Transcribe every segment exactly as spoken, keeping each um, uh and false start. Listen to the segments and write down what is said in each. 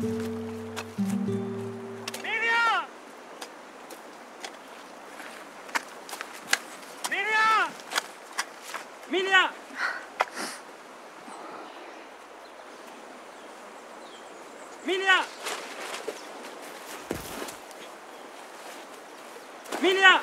¡Milia! ¡Milia! ¡Milia!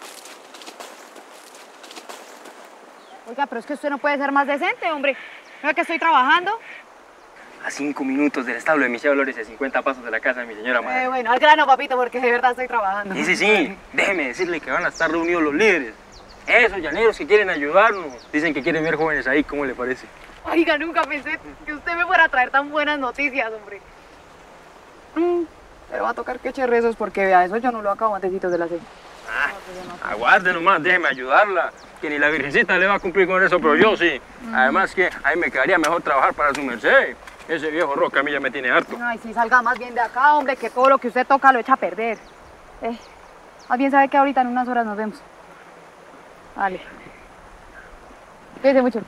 Oiga, pero es que usted no puede ser más decente, hombre. ¿No es que estoy trabajando? A cinco minutos del establo de Michelle Dolores y a cincuenta pasos de la casa de mi señora madre. Eh, bueno, al grano, papito, porque de verdad estoy trabajando. Sí, sí, sí. Déjeme decirle que van a estar reunidos los líderes. Esos llaneros que quieren ayudarnos. Dicen que quieren ver jóvenes ahí, ¿cómo le parece? Oiga, nunca pensé que usted me fuera a traer tan buenas noticias, hombre. Mm, pero va a tocar que eche rezos porque vea, eso yo no lo acabo antesitos de las seis. Ah, no, aguarde nomás, déjeme ayudarla. Que ni la virgencita le va a cumplir con eso, pero yo sí. Mm. Además que a mí me quedaría mejor trabajar para su merced. Ese viejo Roca a mí ya me tiene harto. Ay, sí, salga más bien de acá, hombre, que todo lo que usted toca lo echa a perder. Eh, más bien sabe que ahorita en unas horas nos vemos. Vale. Cuídense mucho.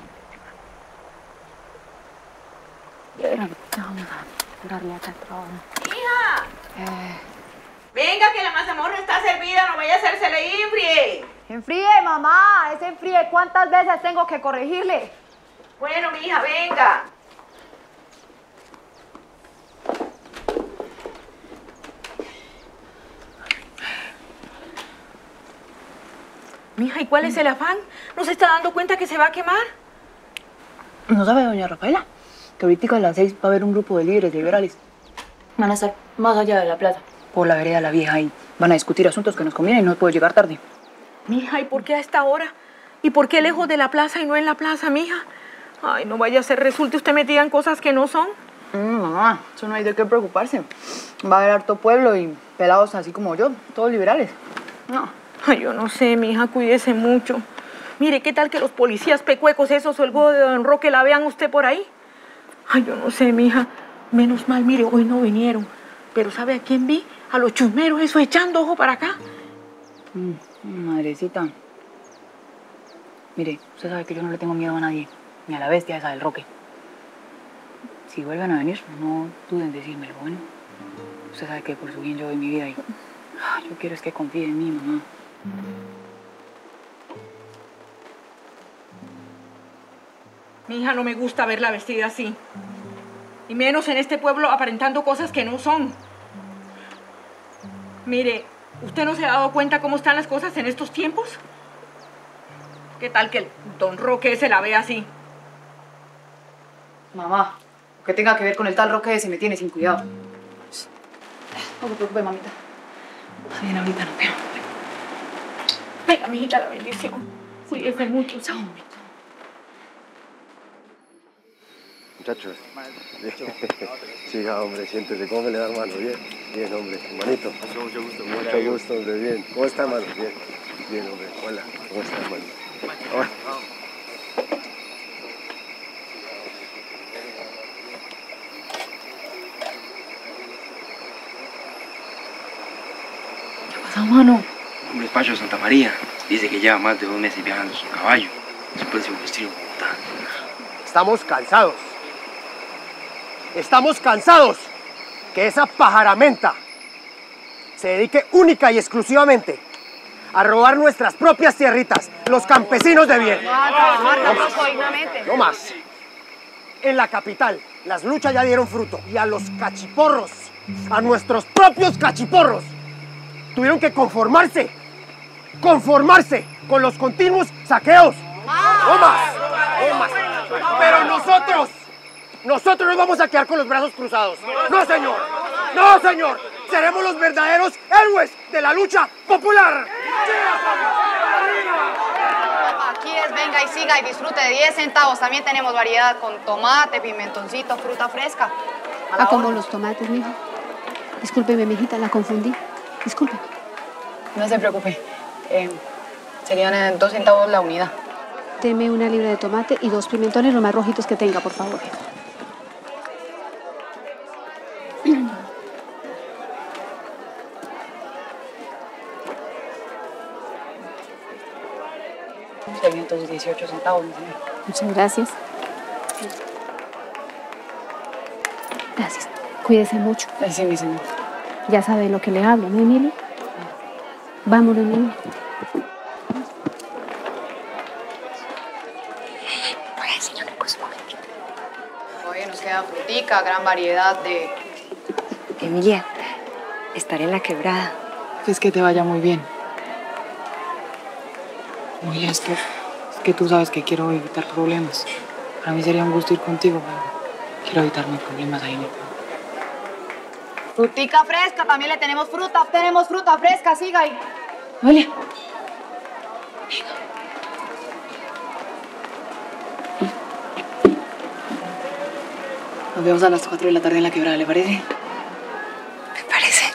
Vamos a darle acá el trabajo. ¡Hija! Eh. Venga, que la mazamorra está servida, no vaya a hacérsele enfríe. Enfríe, mamá, es enfríe. ¿Cuántas veces tengo que corregirle? Bueno, mi hija, venga. Mija, ¿y cuál es el afán? ¿No se está dando cuenta que se va a quemar? ¿No sabe doña Rafaela? Que ahorita a las seis va a haber un grupo de líderes liberales. Van a estar más allá de la plaza, por la vereda La Vieja, y van a discutir asuntos que nos convienen y no puedo llegar tarde. Mija, ¿y por qué a esta hora? ¿Y por qué lejos de la plaza y no en la plaza, mija? Ay, no vaya a ser, resulte usted metida en cosas que no son. Mm, mamá, eso no hay de qué preocuparse. Va a haber harto pueblo y pelados así como yo, todos liberales. No. Ay, yo no sé, mi hija, cuídese mucho. Mire, ¿qué tal que los policías pecuecos esos o el godo de Don Roque la vean usted por ahí? Ay, yo no sé, mi hija. Menos mal, mire, hoy no vinieron. Pero ¿sabe a quién vi? A los chusmeros, eso, echando ojo para acá. Mm, madrecita. Mire, usted sabe que yo no le tengo miedo a nadie, ni a la bestia esa del Roque. Si vuelven a venir, no duden en decírmelo, ¿bueno? Usted sabe que por su bien yo doy mi vida y yo quiero es que confíe en mí, mamá. Mi hija, no me gusta verla vestida así. Y menos en este pueblo aparentando cosas que no son. Mire, ¿usted no se ha dado cuenta cómo están las cosas en estos tiempos? ¿Qué tal que el Don Roque se la ve así? Mamá, lo que tenga que ver con el tal Roque ese me tiene sin cuidado. No se preocupe, mamita. Bien, ahorita nos vemos. Venga, mijita, la bendición. Cuídese mucho. Chao. Muchachos. Siga, hombre, siéntese. ¿Cómo me le da, hermano? Bien, bien, hombre. Hermanito. Mucho, mucho gusto. Mucho gusto, hombre. Bien. ¿Cómo está, hermano? Bien. Bien, hombre. Hola. ¿Cómo está, hermano? Hola. ¿Qué pasa, mano? Hombre, Pacho Santa María dice que lleva más de dos meses viajando en su caballo. Su precio vestido en Bogotá. Estamos cansados. Estamos cansados que esa pajaramenta se dedique única y exclusivamente a robar nuestras propias tierritas, los campesinos de bien. No, a trabajar tampoco dignamente. No más. En la capital, las luchas ya dieron fruto. Y a los cachiporros, a nuestros propios cachiporros, tuvieron que conformarse, conformarse con los continuos saqueos. No más, no más. Pero nosotros, nosotros nos vamos a quedar con los brazos cruzados. No, señor, no, señor. Seremos los verdaderos héroes de la lucha popular. Aquí es, venga y siga y disfrute de diez centavos. También tenemos variedad con tomate, pimentoncito, fruta fresca. Ah, como los tomates, mija. Discúlpeme, mijita, la confundí. Disculpe. No se preocupe. Eh, serían eh, dos centavos la unidad. Deme una libra de tomate y dos pimentones, los más rojitos que tenga, por favor. seiscientos dieciocho centavos, mi señor. Muchas gracias. Gracias. Cuídese mucho. Ay, sí, mi señor. Ya sabe de lo que le hablo, ¿no, Emilio? Vámonos, niña. Oye, nos queda frutica, gran variedad de... Emilia, estaré en la quebrada. Es que te vaya muy bien. Oye, es que, es que tú sabes que quiero evitar problemas. Para mí sería un gusto ir contigo, pero quiero evitarme problemas ahí en el pueblo. Frutica fresca, también le tenemos fruta, tenemos fruta fresca, siga ahí. Oye. Nos vemos a las cuatro de la tarde en la quebrada, ¿le parece? Me parece.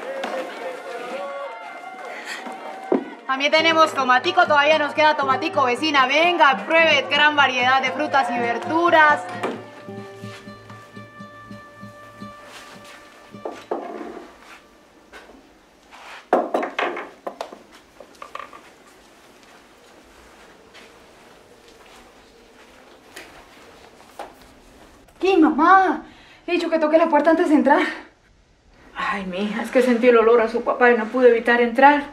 También tenemos tomatico, todavía nos queda tomatico, vecina. Venga, pruebe gran variedad de frutas y verduras. ¿Qué, mamá? He dicho que toque la puerta antes de entrar. Ay, mija, es que sentí el olor a su papá y no pude evitar entrar.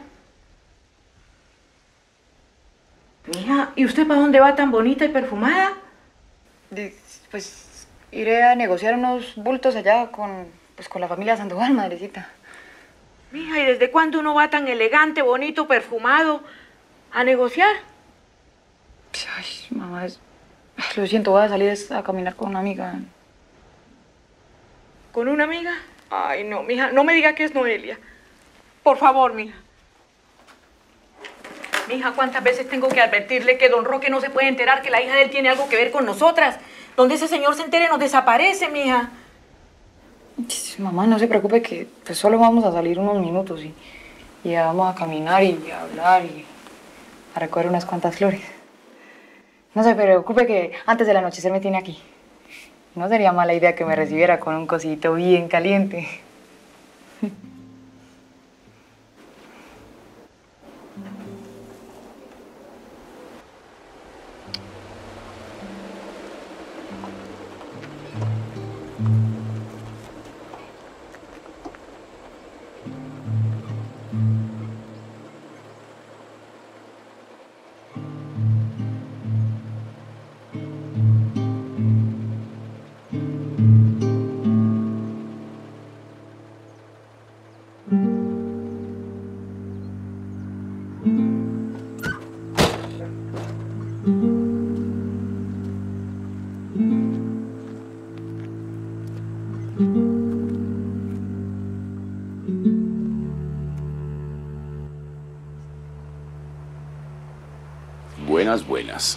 Mija, ¿y usted para dónde va tan bonita y perfumada? Pues iré a negociar unos bultos allá con, pues, con la familia Sandoval, madrecita. Mija, ¿y desde cuándo uno va tan elegante, bonito, perfumado a negociar? Ay, mamá, es... lo siento, voy a salir a caminar con una amiga. ¿Con una amiga? Ay, no, mija, no me diga que es Noelia. Por favor, mija. Mija, ¿cuántas veces tengo que advertirle que don Roque no se puede enterar que la hija de él tiene algo que ver con nosotras? Donde ese señor se entere nos desaparece, mija. Mamá, no se preocupe que pues solo vamos a salir unos minutos y, y ya vamos a caminar y a hablar y a recoger unas cuantas flores. No se preocupe que antes del anochecer me tiene aquí. No sería mala idea que me recibiera con un cosito bien caliente. Buenas, buenas.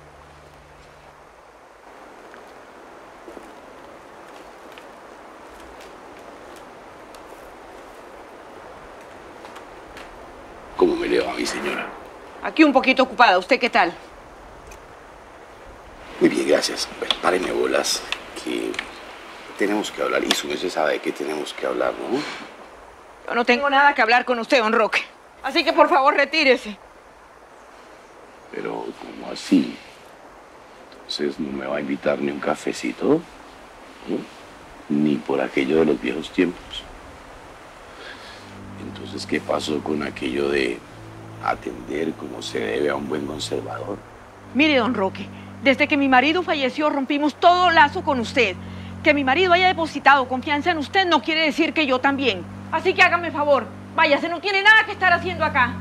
¿Cómo me le va, mi señora? Aquí un poquito ocupada. ¿Usted qué tal? Muy bien, gracias. Bueno, párenme bolas, que tenemos que hablar. Y su merced sabe de qué tenemos que hablar, ¿no? Yo no tengo nada que hablar con usted, don Roque. Así que, por favor, retírese. Pero, ¿cómo así? Entonces, ¿no me va a invitar ni un cafecito? ¿No? Ni por aquello de los viejos tiempos. Entonces, ¿qué pasó con aquello de atender como se debe a un buen conservador? Mire, don Roque, desde que mi marido falleció rompimos todo lazo con usted. Que mi marido haya depositado confianza en usted no quiere decir que yo también. Así que hágame favor, váyase, no tiene nada que estar haciendo acá.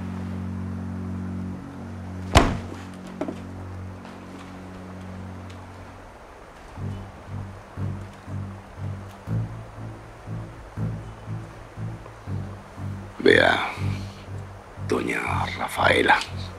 Vea, doña Rafaela,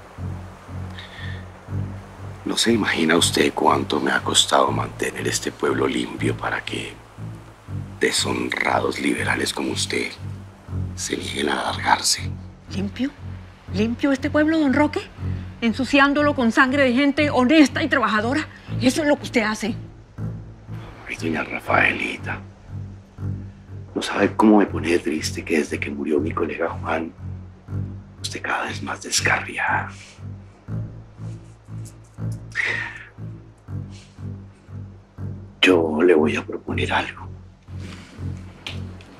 no se imagina usted cuánto me ha costado mantener este pueblo limpio para que deshonrados liberales como usted se nieguen a largarse. ¿Limpio? ¿Limpio este pueblo, don Roque? Ensuciándolo con sangre de gente honesta y trabajadora. Eso es lo que usted hace. Ay, doña Rafaelita, no sabe cómo me pone triste que desde que murió mi colega Juan, usted cada vez más descarriada. Yo le voy a proponer algo.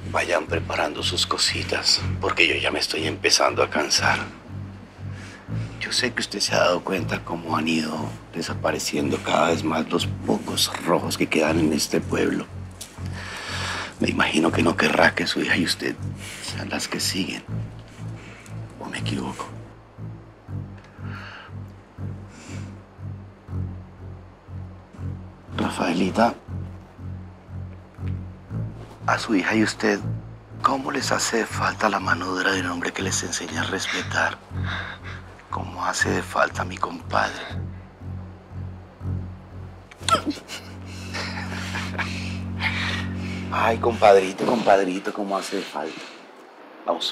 Vayan preparando sus cositas, porque yo ya me estoy empezando a cansar. Yo sé que usted se ha dado cuenta cómo han ido desapareciendo cada vez más los pocos rojos que quedan en este pueblo. Me imagino que no querrá que su hija y usted sean las que siguen. ¿O me equivoco? Rafaelita, a su hija y usted, ¿cómo les hace falta la mano dura de un hombre que les enseña a respetar? ¿Cómo hace de falta mi compadre? Ay, compadrito, compadrito, ¿cómo hace de falta? Vamos.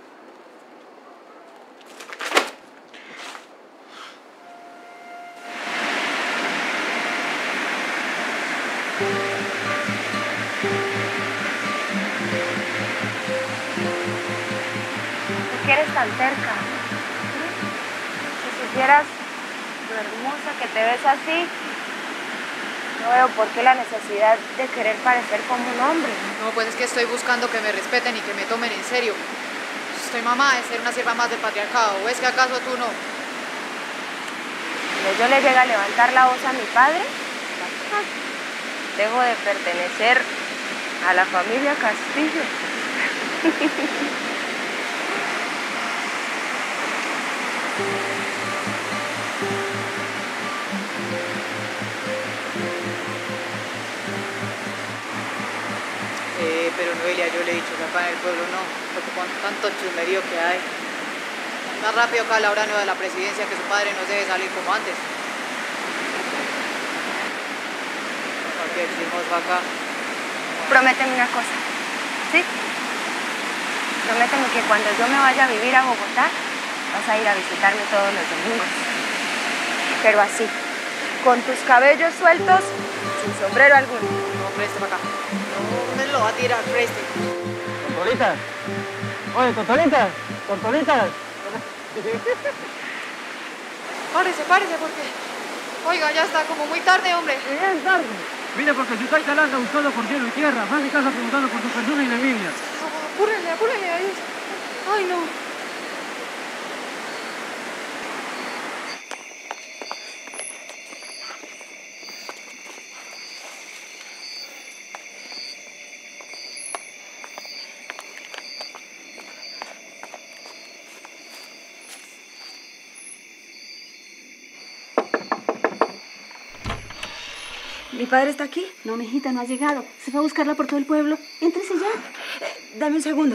¿Por qué eres tan terca? Si supieras lo hermosa que te ves así, no veo por qué la necesidad de querer parecer como un hombre. No, pues es que estoy buscando que me respeten y que me tomen en serio. Estoy mamá de ser una sierva más del patriarcado. ¿O es que acaso tú no? Cuando yo le llegue a levantar la voz a mi padre, dejo de pertenecer a la familia Castillo. Eh, pero Noelia, yo le he dicho que acá en el pueblo no, porque con tanto chumerío que hay. Más rápido acá Laura no de la presidencia que su padre nos deje salir como antes. ¿Por qué chismos va acá? Prométeme una cosa, ¿sí? Prométeme que cuando yo me vaya a vivir a Bogotá, vas a ir a visitarme todos los domingos. Pero así, con tus cabellos sueltos, sin sombrero alguno. No, preste para acá. No me lo va a tirar, preste. Tortolitas. Oye, tortolitas. Tortolitas. Párese, párese, porque... Oiga, ya está como muy tarde, hombre. Ya es tarde. Mire, porque su taita la anda buscando por cielo y tierra. Va a mi casa preguntando por su persona y la Biblia. Apúrenle, apúrenle, ahí. Ay, no. ¿Mi padre está aquí? No, mijita, no ha llegado. Se fue a buscarla por todo el pueblo. Éntrese ya. Eh, dame un segundo.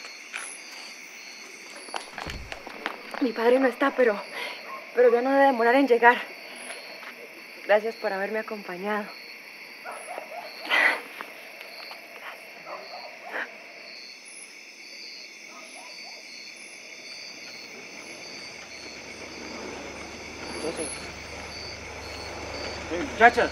Mi padre no está, pero, pero ya no debe demorar en llegar. Gracias por haberme acompañado. Muchachas.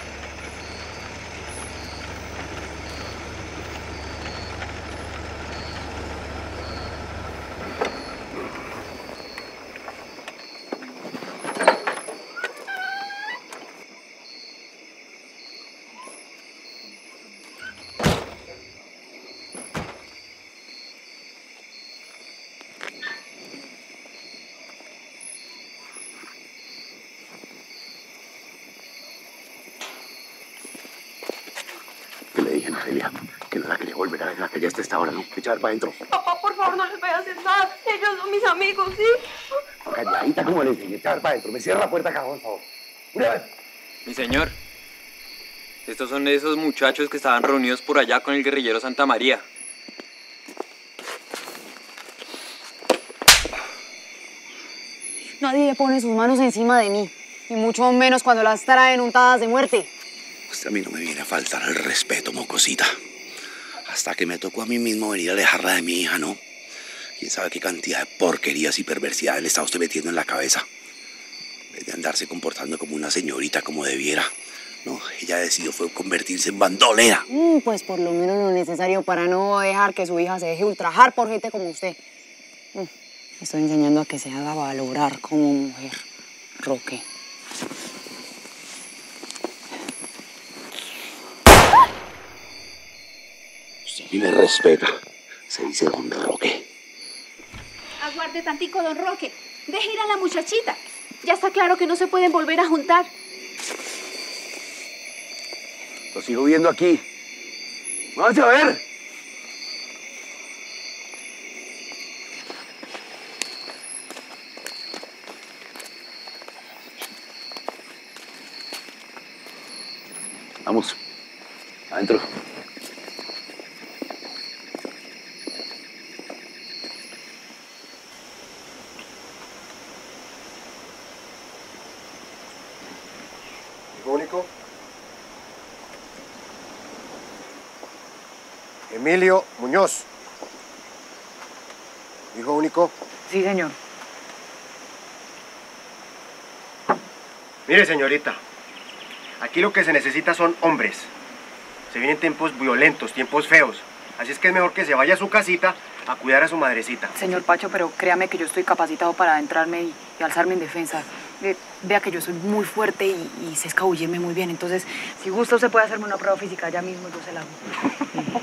Que no la quería volver a ver en la calle hasta esta hora, ¿no? Echar para adentro. Papá, por favor, no les vaya a hacer nada. Ellos son mis amigos, ¿sí? Calladita como les dije, echar para adentro. Me cierra la puerta acá, por favor. Una vez. Mi señor, estos son esos muchachos que estaban reunidos por allá con el guerrillero Santa María. Nadie pone sus manos encima de mí, y mucho menos cuando las traen untadas de muerte. Usted a mí no me viene a faltar el respeto, mocosita. Hasta que me tocó a mí mismo venir a alejarla de mi hija, ¿no? Quién sabe qué cantidad de porquerías y perversidades le está usted metiendo en la cabeza. En vez de andarse comportando como una señorita como debiera. No, ella decidió fue convertirse en bandolera. Mm, pues por lo menos lo necesario para no dejar que su hija se deje ultrajar por gente como usted. Mm, estoy enseñando a que se haga valorar como mujer, Roque. Sí. y me respeta. Se dice don Roque. Aguarde tantico, don Roque. Deje ir a la muchachita. Ya está claro que no se pueden volver a juntar. Lo sigo viendo aquí. Vamos a ver. Vamos. Adentro. Hijo único. Emilio Muñoz. Hijo único. Sí, señor. Mire, señorita. Aquí lo que se necesita son hombres. Se vienen tiempos violentos, tiempos feos. Así es que es mejor que se vaya a su casita a cuidar a su madrecita. Señor Pacho, pero créame que yo estoy capacitado para adentrarme y, y alzarme en defensa. Eh, vea que yo soy muy fuerte y, y sé escabullirme muy bien. Entonces, si gusta, usted puede hacerme una prueba física ya mismo, yo se la hago.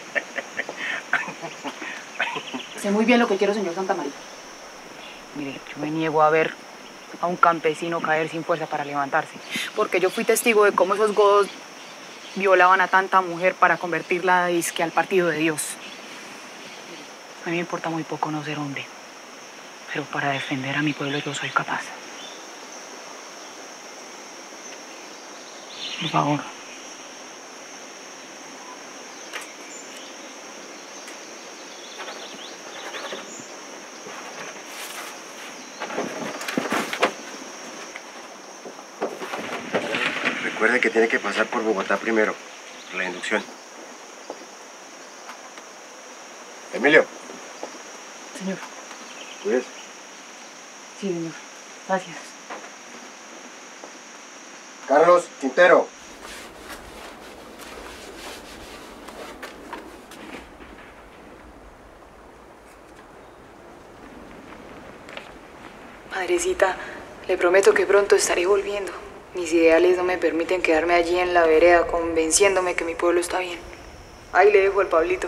Sé muy bien lo que quiero, señor Santamaría. Mire, yo me niego a ver a un campesino caer sin fuerza para levantarse. Porque yo fui testigo de cómo esos godos violaban a tanta mujer para convertirla disque al partido de Dios. A mí me importa muy poco no ser hombre, pero para defender a mi pueblo yo soy capaz. Por favor. Recuerde que tiene que pasar por Bogotá primero, por la inducción. Emilio. Señor. ¿Cuides? Sí, señor. Gracias. Carlos Quintero. Madrecita, le prometo que pronto estaré volviendo. Mis ideales no me permiten quedarme allí en la vereda convenciéndome que mi pueblo está bien. Ahí le dejo al Pablito.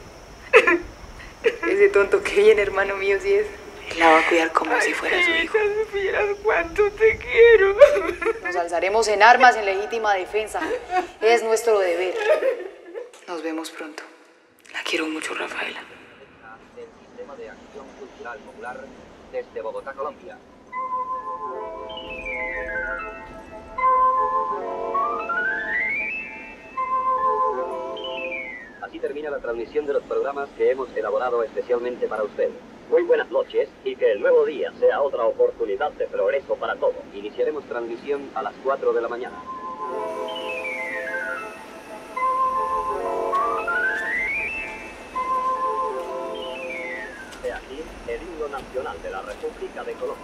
Ese tonto que viene, hermano mío, sí es. Él la va a cuidar como Ay, si fuera su hijo. Si supieras cuánto te quiero. Nos alzaremos en armas en legítima defensa. Es nuestro deber. Nos vemos pronto. La quiero mucho, Rafaela. Del Sistema de Acción Cultural Popular desde Bogotá, Colombia. Así termina la transmisión de los programas que hemos elaborado especialmente para usted. Muy buenas noches y que el nuevo día sea otra oportunidad de progreso para todos. Iniciaremos transmisión a las cuatro de la mañana. De aquí, el himno nacional de la República de Colombia.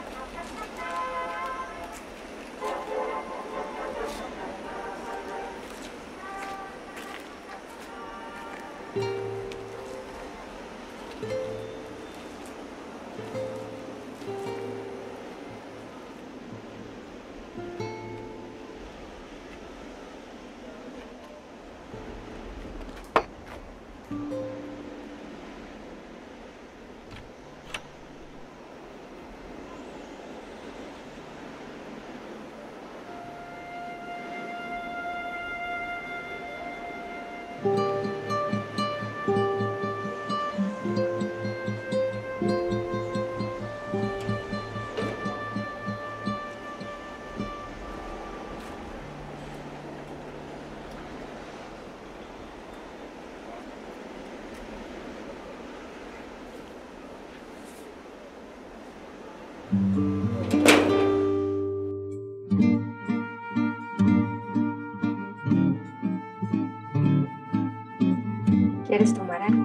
¿Quieres tomar algo?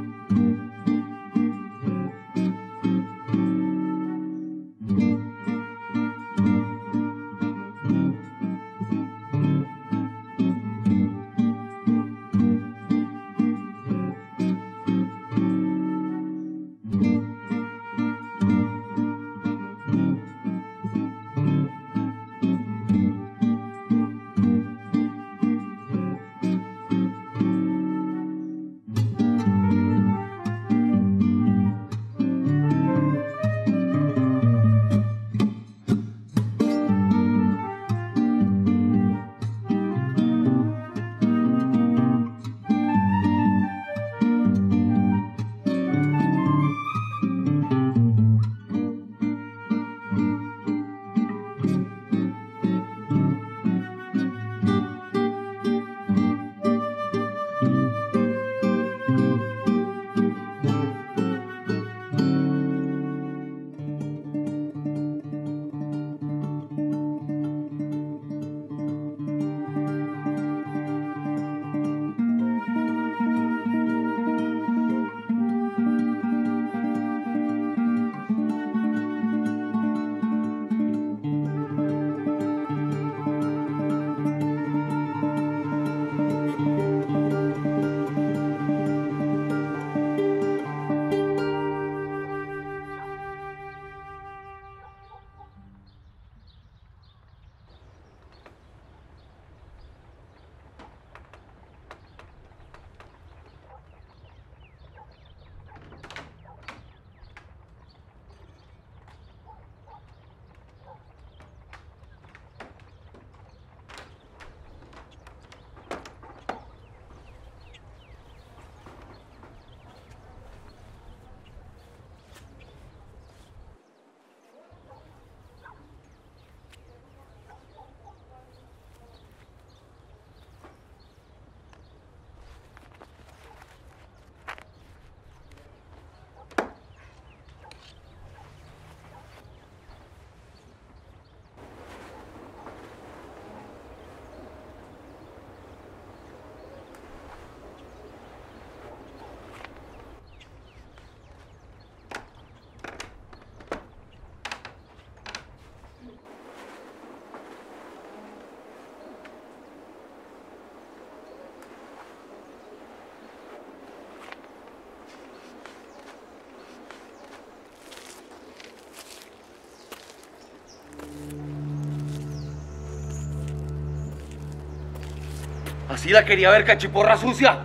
¿Así la quería ver, cachiporra sucia?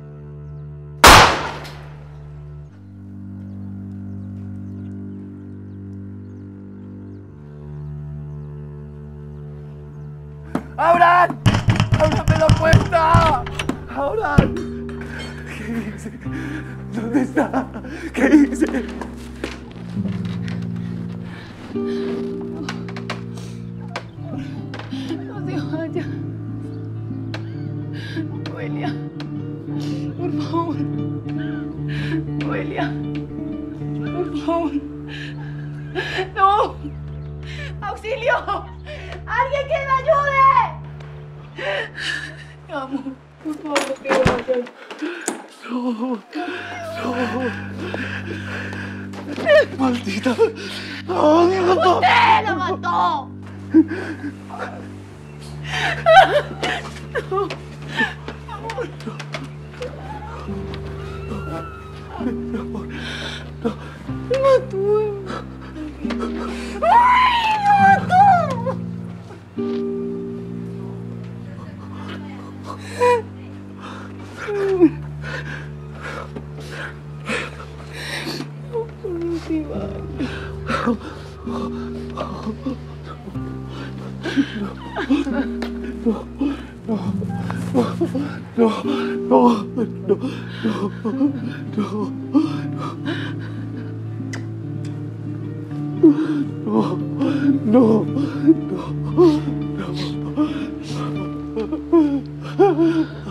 ¡Abran! ¡Ábrame la puerta! ¡Abran! ¿Qué hice? ¿Dónde está? ¿Qué hice? No se vaya. Noelia. Por favor. Noelia. Por favor. No. ¡Auxilio! ¡Alguien que me ayude! Mi amor, por favor, no te vayas. No, no. Maldita. No, Dios. ¡Usted la mató! No. Amor. Mi amor. No. Me mató. ¡Ay, me mató! No se vaya. No, no, no, no, no, no, no, no.